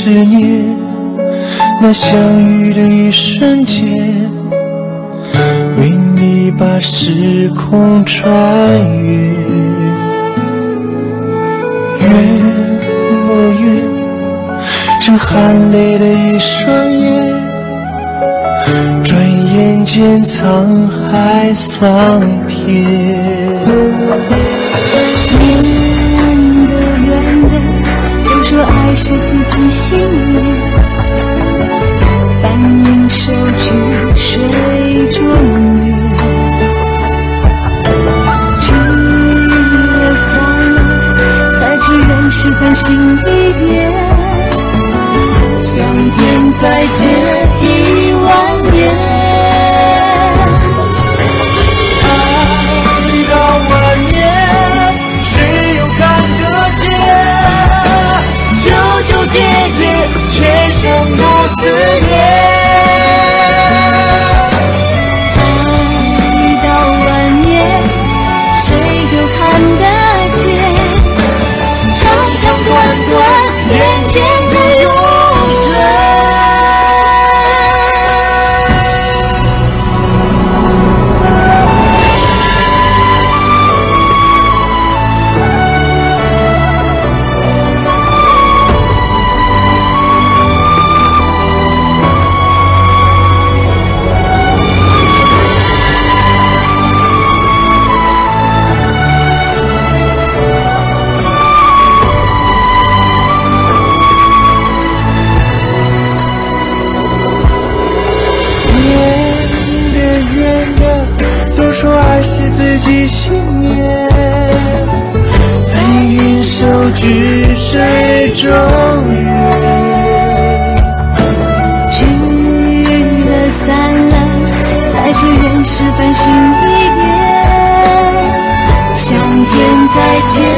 年，那相遇的一瞬间，为你把时空穿越。远不远？这含泪的一双眼，转眼间沧海桑田。 远的远的，都说爱是四季心念，翻云手举水中月，聚了散了，才知缘是繁星一点，相天再见10000年。姐姐，前生的思念，爱到万年，谁都看得见。长长短短，眼前的永远。 自己信念，翻云手举水中月， 聚了散了，才知缘是繁星一点，相天再见。